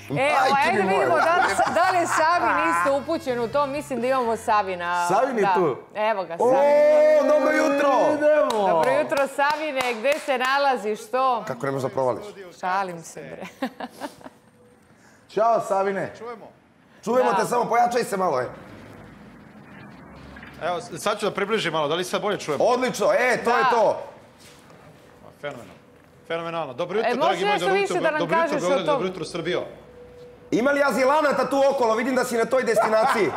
Ajde vidimo da li je Savin isto upućen u to. Mislim da imamo Savina. Savin je tu. Evo ga, O, Savin. dobro jutro! Idemo! Dobro jutro, Savine. Gde se nalaziš, to? Kako ne možda provališ? Šalim se, bre. Ćao, Savine. Čujemo te, samo pojačaj se malo, Evo, sad ću da približim malo, da li sad bolje čujemo? Odlično, to je to. Fenomenalno. Fenomenalno. Dobro jutro, dragi moji, dobro jutro, Srbijo. Ima li azilanata tu okolo? Vidim da si na toj destinaciji.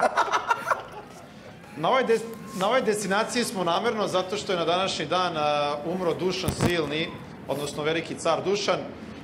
Na ovoj destinaciji smo namerno zato što je na današnji dan umro Dušan Silni, odnosno veliki car Dušan,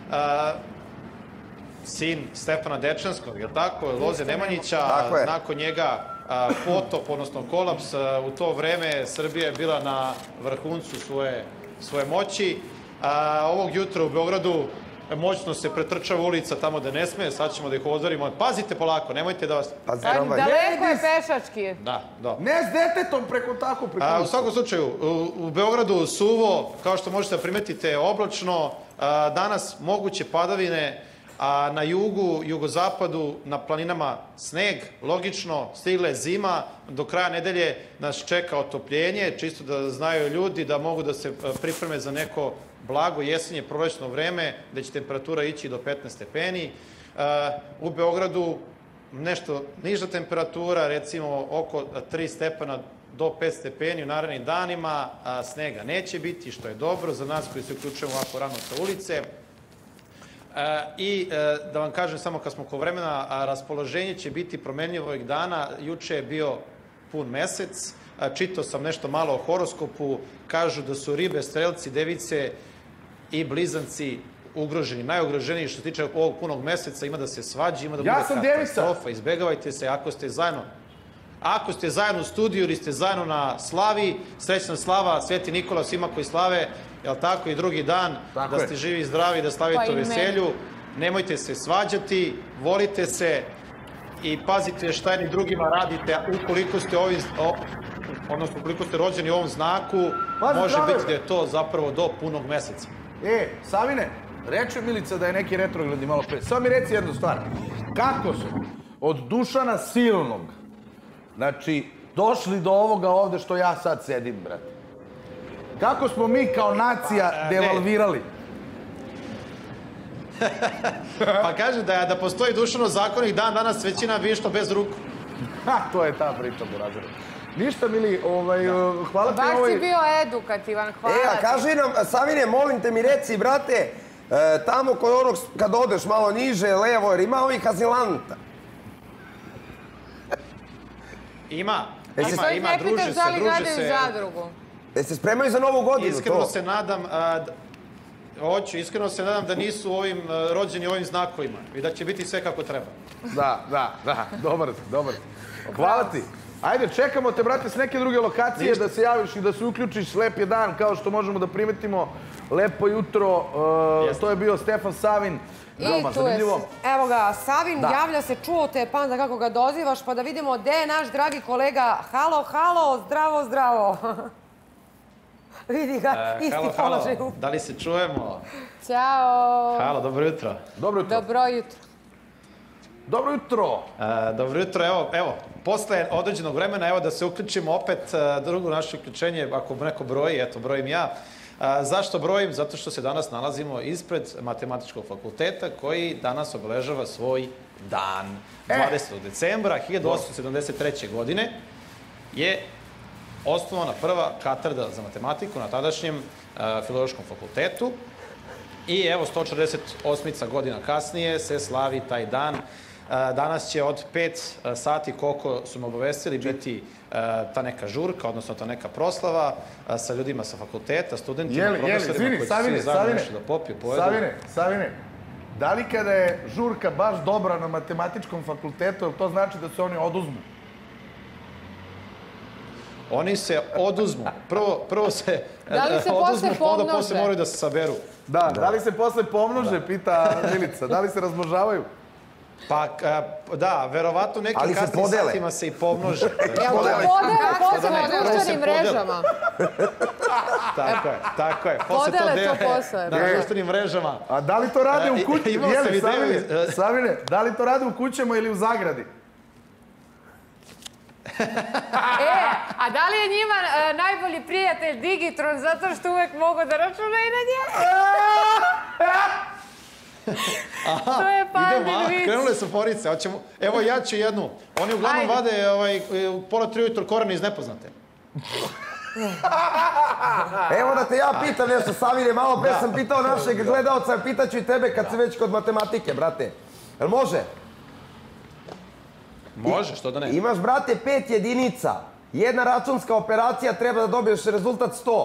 sin Stefana Dečanskog, je li tako? Loze Nemanjića. Nakon njega potop, odnosno kolaps. U to vreme Srbija je bila na vrhuncu svoje moći. Ovog jutra u Beogradu moćno se pretrčava ulica tamo da ne sme, sad ćemo da ih odvorimo. Pazite polako, nemojte da vas... Daleko je pešački. Da. Ne s detetom preko tako. U svakom slučaju, u Beogradu suvo, kao što možete da primetite, oblačno. Danas moguće padavine, a na jugu, jugozapadu, na planinama sneg, logično, stigla je zima, do kraja nedelje nas čeka otopljenje, čisto da znaju ljudi da mogu da se pripreme za neko blago jesenje, prolećno vreme, gde će temperatura ići do 15 stepeni. U Beogradu nešto niža temperatura, recimo oko 3 stepena do 5 stepeni u narednim danima, snega neće biti, što je dobro za nas koji se uključujemo ovako rano sa ulice. I da vam kažem samo kad smo oko vremena, raspoloženje će biti promenljivo ovih dana. Juče je bio pun mesec, čitao sam nešto malo o horoskopu, kažu da su ribe, strelci, device i blizanci ugroženi, najugroženiji što se tiče ovog punog meseca, ima da se svađi, ima da bude katastrofa, izbegavajte se ako ste zajedno u studiju ili ste zajedno na slavi, srećna slava, Sveti Nikola svima koji slave, jel tako, i drugi dan, da ste živi i zdravi, da slavite u veselju, nemojte se svađati, volite se i pazite šta jedni drugima radite, ukoliko ste rođeni u ovom znaku, može biti da je to zapravo do punog meseca. Savine, reče Milica da je neki retrogradni malo pre. Samo mi reci jednu stvar. Kako su od Dušana Silnog, znači, došli do ovoga ovde što ja sad sedim, brate? Kako smo mi kao nacija devalvirali? Pa kaže da postoji Dušanov zakonik, dan danas većina bi išla bez ruku. To je ta priča, Burazeru. Ništa, Mili, hvala ti. Baš si bio edukativan, hvala ti. A kaži nam, Savine, molim te mi reci, brate, tamo kod onog, kad odeš malo niže, levo, jer ima ovih azilanta. Ima, druže se. Se spremaju za Novu godinu, to? Iskreno se nadam da nisu rođeni ovim znakovima i da će biti sve kako treba. Da, dobar. Hvala ti. Ajde, čekamo te, brate, s neke druge lokacije da se javiš i da se uključiš. Lep je dan, kao što možemo da primetimo. Lepo jutro. To je bio Stefan Savin. I tu je, evo ga, Savin javlja se, čuo te, pa onda kako ga dozivaš, pa da vidimo gde je naš dragi kolega. Halo, zdravo. Vidi ga, isti položaj. Da li se čujemo? Ćao. Halo, dobro jutro. Dobro jutro, evo, posle određenog vremena, evo da se uključimo opet, drugo naše uključenje, ako neko broji, eto, brojim ja. Zašto brojim? Zato što se danas nalazimo ispred Matematičkog fakulteta koji danas obeležava svoj dan. 20. decembra 1873. godine je osnovana prva katedra za matematiku na tadašnjem Filozofskom fakultetu i evo 148 godina kasnije se slavi taj dan. Danas će od 5 sati, koliko su me obavestili, biti ta neka žurka, odnosno ta neka proslava sa ljudima sa fakulteta, studentima, profesorima koji će svi zajedno nešto da popiju, pojedu. Savine, da li kada je žurka baš dobra na Matematičkom fakultetu, to znači da se oni oduzmu? Oni se oduzmu. Prvo se oduzmu, pa onda posle moraju da se saberu. Da li se posle pomnože, pita Milica. Da li se razmnožavaju? Pa, da, verovatno nekim kasnim satima se i pomnože. Evo to podele posle na društvenim mrežama. Tako je. Podele to posle. Na društvenim mrežama. A da li to rade u kući? Savine, da li to rade u kućama ili u zagradi? A da li je njima najbolji prijatelj Digitron zato što uvek mogu da računaju na njega? To je pandin vic. Krenule su forice. Evo ja ću jednu. Oni uglavnom vade u pola 3 ujutro korene iz nepoznate. Evo da te ja pitam nešto, Savine, malo pre sam pitao našeg gledalca, pitaću i tebe kad si već kod matematike, brate. Jel može? Može, što da ne. Imaš, brate, 5 jedinica. Jedna računska operacija treba da dobiješ rezultat 100.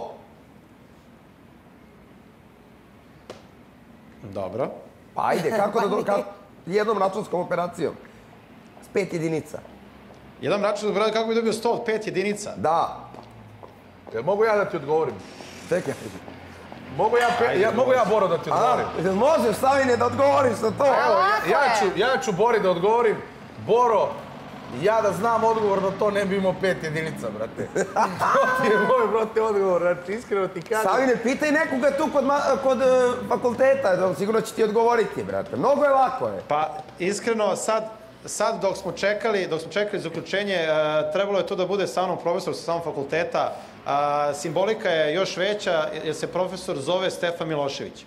Dobro. Pa ajde, kako da jednom računskom operacijom? S 5 jedinica. Jedan računski operacija, kako bi dobio 100 od 5 jedinica? Da. Jel mogu ja da ti odgovorim? Čekaj. Mogu ja, Boro, da ti odgovorim? Možeš, Savine, da odgovoriš na to. Evo, ja ću Bori da odgovorim. Boro, ja da znam odgovor na to ne bi imao 5 jedinica, brate. To ti je moj, brate, odgovor. Znači, iskreno ti kažem. Savine, pitaj nekoga tu kod fakulteta, sigurno će ti odgovoriti, brate. Mnogo je lako, je. Pa, iskreno, sad dok smo čekali za uključenje, trebalo je to da bude sa mnom profesor sa samog fakulteta. Simbolika je još veća jer se profesor zove Stefan Milošević.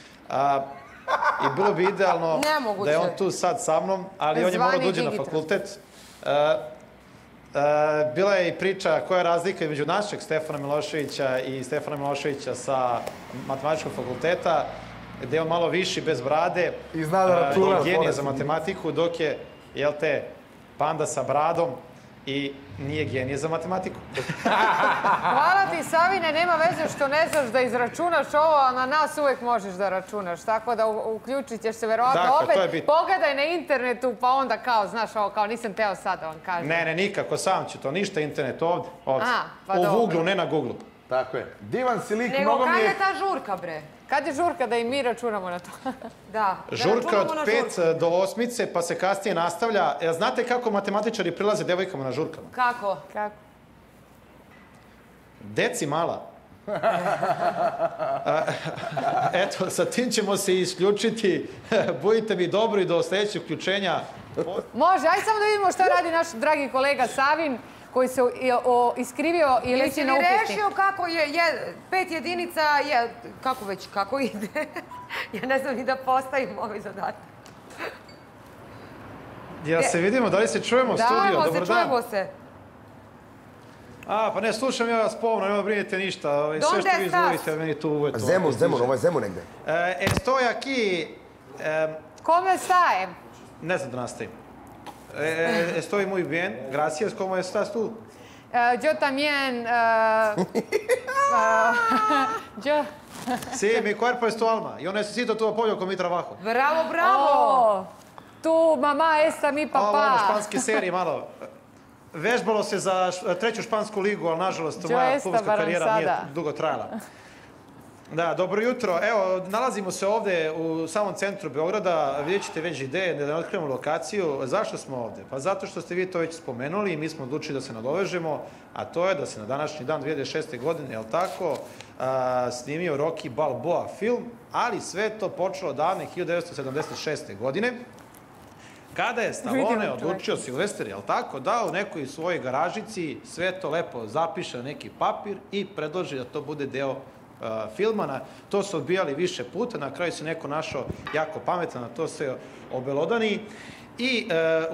I bilo bi idealno da je on tu sad sa mnom, ali on je morao da uđe na fakultet. Bila je i priča koja je razlika između našeg Stefana Miloševića i Stefana Miloševića sa matematičkog fakulteta, gde je on malo viši, bez brade, i zna da računa, genije za matematiku, dok je, jel te, panda sa bradom i nije genije za matematiku. Hvala ti, Savine, nema veze što ne znaš da izračunaš ovo, a na nas uvek možeš da računaš, tako da uključit ćeš se verovatno opet. Pogledaj na internetu, pa onda kao, znaš ovo, kao nisam teo sad da vam kažem. Ne, nikako, sam ću to, ništa internet ovde. U Google, ne na Google. Tako je. Divan si lik, mnogo mi je... Nego kad je ta žurka, bre? Kad je žurka da i mi računamo na to? Da. Žurka od 5 do 8, pa se kasnije nastavlja. Znate kako matematičari prilaze devojkama na žurkama? Kako? Deci mala. Eto, sa tim ćemo se isključiti. Budite mi dobri do sljedećeg uključenja. Može, ajde samo da vidimo šta radi naš dragi kolega Savin, koji se iskrivio i liči na upitnik. Jesi li rešio kako je 5 jedinica, kako ide? Ja ne znam ni da postavim ovaj zadatak. Jel se vidimo, da li se čujemo u studiju? Dobar dan. Čujemo se. Pa ne, slušam ja vas pomno, nema brinite ništa. Sve što vi izvolite, meni tu uvijek. Zemun, ovo je Zemun negde. Estoy aquí... ¿Cómo está? Ne znam da nastavim. Estoy muy bien, gracias. ¿Cómo estás tú? Yo también... Yo... Sí, mi cuerpo es tu alma. Yo necesito tu apoyo con mi trabajo. Bravo, bravo! Tu mamá, esta mi papá. Ovo, španske serije, malo. Vežbalo se za 3. špansku ligu, ali nažalost moja klubska karijera nije dugo trajala. Da, dobro jutro. Evo, nalazimo se ovde u samom centru Beograda. Vidjet ćete već ideje, da ne otkrivamo lokaciju. Zašto smo ovde? Pa zato što ste vi to već spomenuli i mi smo odlučili da se nadovežemo, a to je da se na današnji dan 2006. godine, je li tako, snimio Rocky Balboa film, ali sve to počelo davne 1976. godine, kada je Stallone odlučio, Silvester, je li tako, da u nekoj svojoj garažici sve to lepo zapiše na neki papir i predloži da to bude deo filma. To su odbijali više puta, na kraju se neko našao jako pametan, na to se obelodani i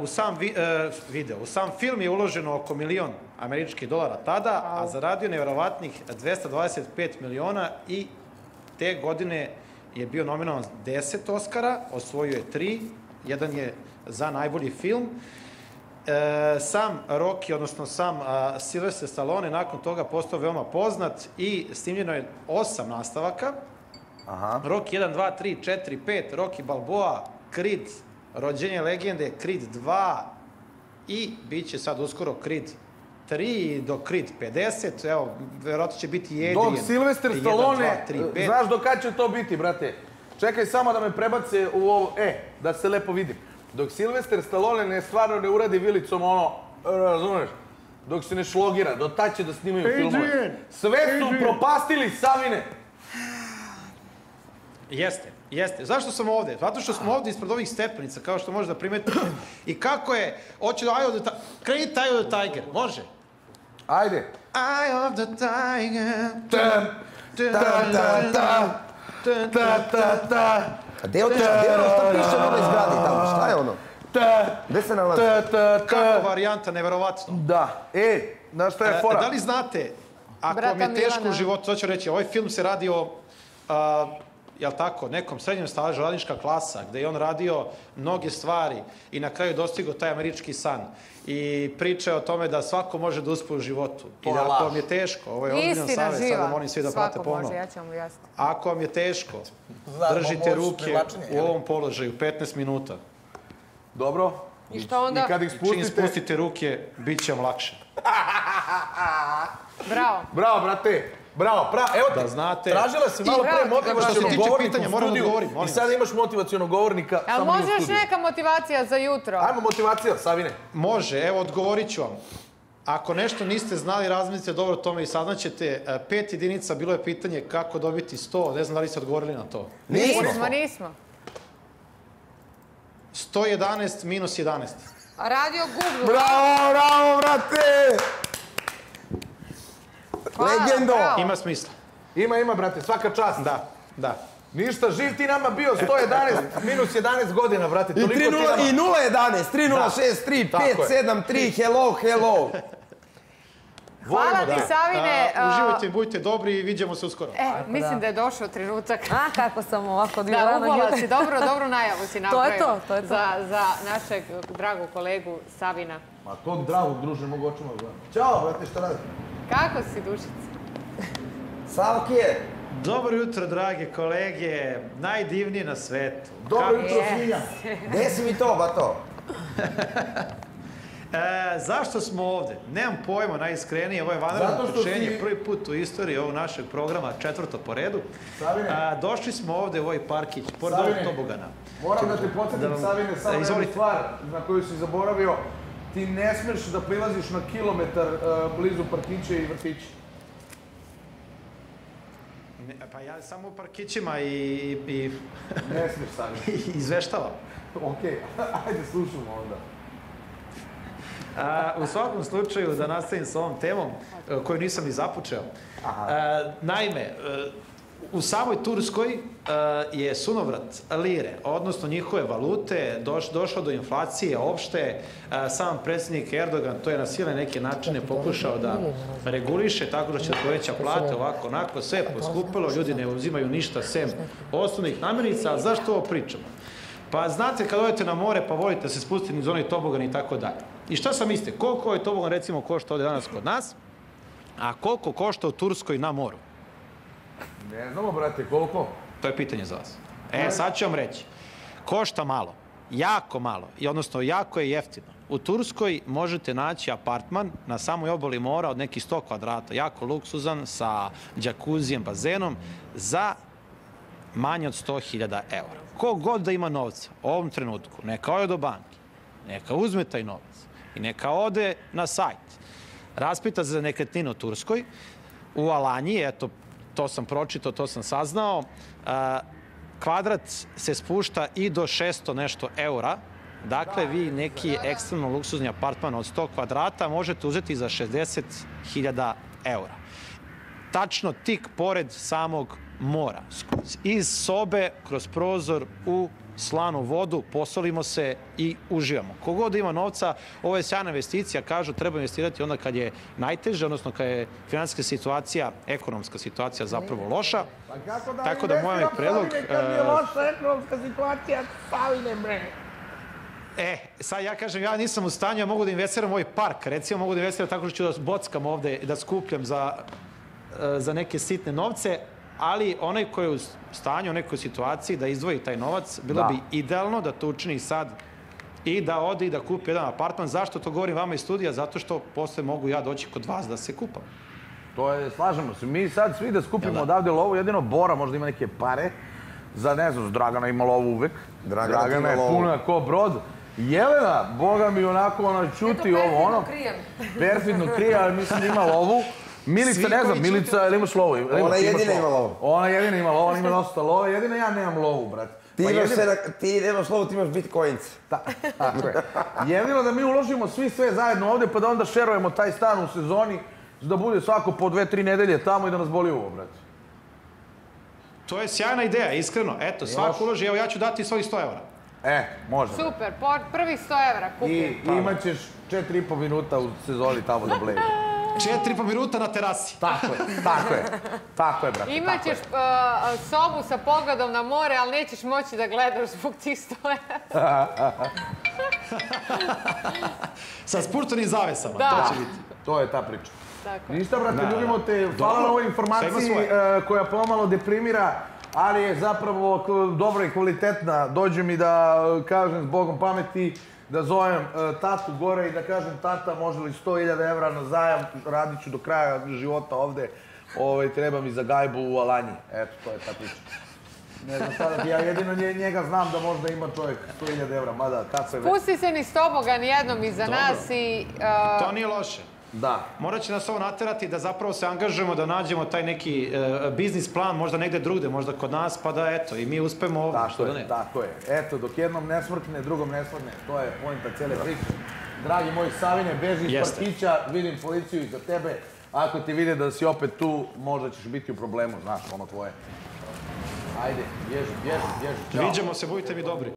u sam film je uloženo oko $1.000.000 američkih tada, a zaradio nevjerovatnih 225 miliona i te godine je bio nominovan 10 Oscara, osvojio je 3, jedan je za najbolji film. Sam Rocky, odnosno sam Sylvester Stallone nakon toga postao veoma poznat i snimljeno je 8 nastavaka. Rocky 1, 2, 3, 4, 5, Rocky Balboa, Creed, Rođenje legende, Creed 2 i bit će sad uskoro Creed 3 do Creed 50. Evo, vjerojatno će biti Adrian. Dok Sylvester Stallone, znaš do kad će to biti, brate? Čekaj samo da me prebace u ovo, da se lepo vidim. Dok Silvester Stallone stvarno ne uradi vilicom ono, razumeš, dok se ne šlogira, do tad će da snimaju filmove. Sve su propastili, Savine! Jeste. Zašto sam ovde? Zato što smo ovde ispred ovih stepenica, kao što možeš da primetite. I kako je, hoće da kreni Eye of the Tiger, može? Ajde. Eye of the Tiger. A gde je otišao? Šta piše na ovoj zgradi tamo? Šta je ono? Gde se nalazi? Kako varijanta, neverovatno. Da. Znaš šta je fora? Da li znate, ako vam je teško u životu, to ću reći, ovaj film se radi o, jel tako, nekom srednjem stažu, radnička klasa, gde je on radio mnoge stvari i na kraju dostigao taj američki san. I priča je o tome da svako može da uspe u životu. I da ako vam je teško, ovo je ozbiljan savjet, sada molim svi da prate ponovno. Svako može, ja ću vam ujasniti. Ako vam je teško, držite ruke u ovom položaju 15 minuta. Dobro. I što onda? I kad ih spustite... Čim spustite ruke, bit će vam lakše. Bravo. Bravo, brate. Bravo, evo ti, da znate... tražila si malo pre motivacionog govornika u studiju i sada imaš motivacionog govornika samo u studiju. Ali može još neka motivacija za jutro? Ajmo motivacija, Savine. Može, evo odgovorit ću vam. Ako nešto niste znali, razmislite dobro o tome i saznaćete. 5 jedinica, bilo je pitanje kako dobiti 100, ne znam da li ste odgovorili na to. Nismo. 111 minus 11. A radio Google. Bravo, brate! Legendo! Ima smisla. Ima, brate, svaka čast. Da. Ništa, živ ti nama bio 111 minus 11 godina, brate. I 011, 3063, 573, hello. Hvala ti, Savine. Uživajte, budite dobri i vidimo se uskoro. Mislim da je došao trenutak. Kako sam ovako da ubola si, dobru najavu si napravio. To je to. Za našeg dragog kolegu Savina. Ma tog dragog druže mogu očima gledam. Ćao, brate, šta radi? Kako si, Dušica? Savkije! Dobro jutro, drage kolege, najdivniji na svetu. Dobro jutro, svinja. Gde si mi to, bato? Zašto smo ovde? Nemam pojma, najiskrenije, ovo je vanredno uključenje, prvi put u istoriji ovog našeg programa, 4. po redu. Došli smo ovde u ovaj parkić, pored ovog tobogana. Moram da te podsjetim, Savine, samo jednu stvar na koju si zaboravio. Ti ne smeš da prilaziš na kilometar blizu parkića i vrtića. Pa ja samo u parkićima i... Ne smeš, Savine. Izveštavam. Okej, ajde slušamo onda. U svakom slučaju, da nastavim s ovom temom, koju nisam ni započeo. Naime, u samoj Turskoj je sunovrat lire, odnosno njihove valute, došlo do inflacije opšte. Sam predsjednik Erdogan to je na silne neke načine pokušao da reguliše, tako da će da poveća plate, ovako, onako, sve je poskupilo, ljudi ne uzimaju ništa sem osnovnih namirnica. Zašto ovo pričamo? Pa znate, kad odete na more pa volite se spustiti niz onaj tobogan i tako dalje. I šta sam mislite, koliko je tobogan recimo košta ovdje danas kod nas, a koliko košta u Turskoj na moru? Ne znamo, brate, koliko? To je pitanje za vas. Sad ću vam reći. Košta malo, jako malo, odnosno jako je jeftino. U Turskoj možete naći apartman na samoj obali mora od nekih 100 kvadrata, jako luksuzan, sa džakuzijem, bazenom, za manje od 100.000 eura. Ko god da ima novca u ovom trenutku, neka ode do banke, neka uzme taj novac i neka ode na sajt. Raspita za nekretninu u Turskoj, u Alanji, eto, to sam pročitao, to sam saznao, kvadrat se spušta i do 600 nešto eura. Dakle, vi neki ekstremno luksuzni apartman od 100 kvadrata možete uzeti za 60.000 eura. Tačno tik pored samog mora. Iz sobe, kroz prozor, u slanu vodu, posolimo se i uživamo. Kogod ima novca, ovo je sjajna investicija, kažu treba investirati onda kad je najteže, odnosno kad je finansijska situacija, ekonomska situacija zapravo loša. Tako da moj predlog... Kad je loša ekonomska situacija, Savine, bre. Sad ja kažem, ja nisam u stanju, ja mogu da investiram u ovaj park, recimo mogu da investiram tako što ću da bockam ovde i da skupljam za neke sitne novce, ali onaj koji je u stanju, u nekoj situaciji da izdvoji taj novac, bilo bi idealno da to učini sad i da ode i da kupi jedan apartman. Zašto to govorim vama iz studija? Zato što posle mogu ja doći kod vas da se kupam. To je, slažemo se. Mi sad svi da skupimo odavde lovu, jedino Bora možda ima neke pare. Za, ne znam, Dragana ima lovu uvek. Dragana je puna ko brod. Jelena, boga mi onako ona čuti ovo ono. Perfidno krije, ali mislim da ima lovu. Milica, ne znam, Milica, ili imaš lovu? Ona jedina ima lovu. Ona jedina ima lovu, ona ima dosta love, jedina ja nemam lovu, brat. Ti nemaš lovu, ti imaš bitcoins. Tako je. Jedino da mi uložimo svi sve zajedno ovde, pa da onda šerujemo taj stan u sezoni, da bude svako po 2-3 nedelje tamo i da nas boli uvo, brat. To je sjajna ideja, iskreno. Eto, svako uloži, evo ja ću dati svojih 100 evra. Može. Super, prvih 100 evra kupim. I imat ćeš 4,5 minuta u sezoni tamo da blejiš. 4,5 minuta na terasi. Tako je, brate. Imaćeš sobu sa pogledom na more, ali nećeš moći da gledaš zbog tih 100 evra. Sa spurtovnim zavesama, to će biti. To je ta priča. Ništa, brate, ljubimo te. Hvala na ovoj informaciji koja pomalo deprimira, ali je zapravo dobra i kvalitetna. Dođe mi da kažem s Bogom pameti, da zovem tatu gore i da kažem tata, može li 100.000 evra na zajam, radit ću do kraja života ovde, treba mi za gajbu u Alanji. Eto, to je ta priča. Ne znam sada, ja jedino njega znam da možda ima čovjek 100.000 evra, mada kako je već. Spusti se ni s toboga nijednom iza nas i... To nije loše. Da. Morat će nas ovo naterati da zapravo se angažujemo, da nađemo taj neki biznis plan, možda negde drugde, možda kod nas, pa da eto, i mi uspemo ovdje. Tako je. Eto, dok jednom ne smrkne, drugom ne svrne. To je pointa cijele priče. Dragi moji Savine, beži iz parkića, vidim policiju iza tebe. Ako ti vide da si opet tu, možda ćeš biti u problemu, znaš, ono tvoje. Ajde, bježi. Viđamo se, budite mi dobri.